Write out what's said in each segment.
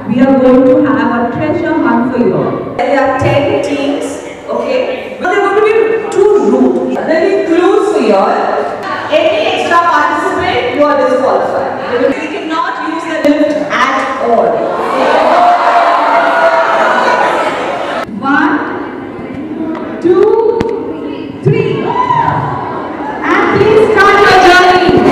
we are going to have a treasure hunt for you all. There are 10 teams, okay? But there are going to be 2 routes. Very clues for you all. Any extra participant, you are disqualified. We cannot use the lift at all. 1, 2, 3. And please start your journey.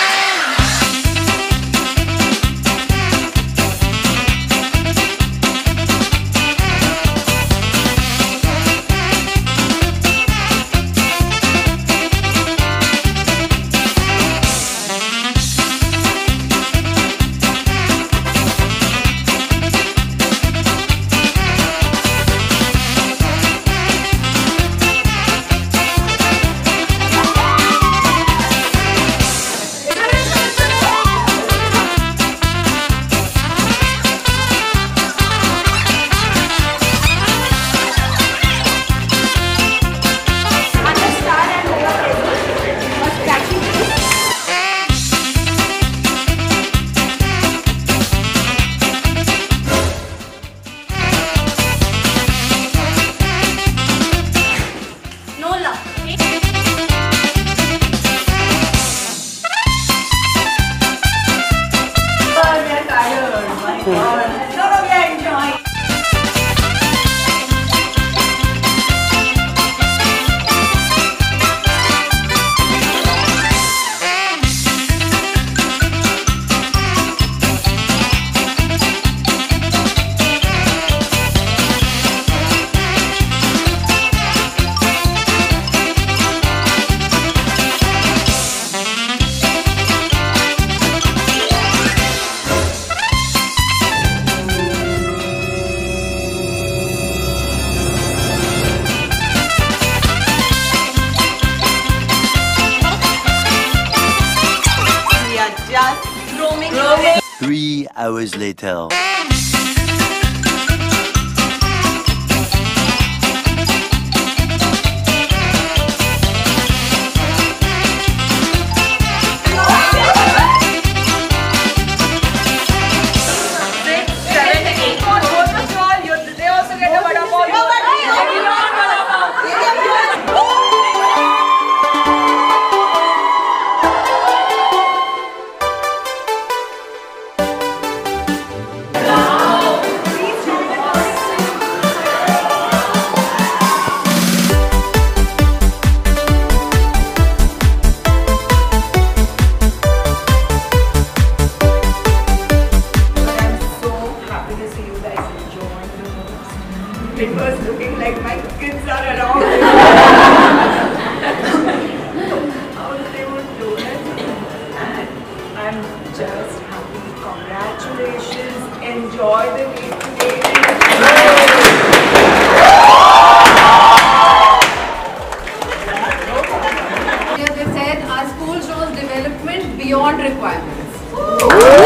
Just roaming. 3 hours later. It was looking like my kids are around. How they would do it. And I'm just happy. Congratulations. Enjoy the week today. They said our school shows development beyond requirements.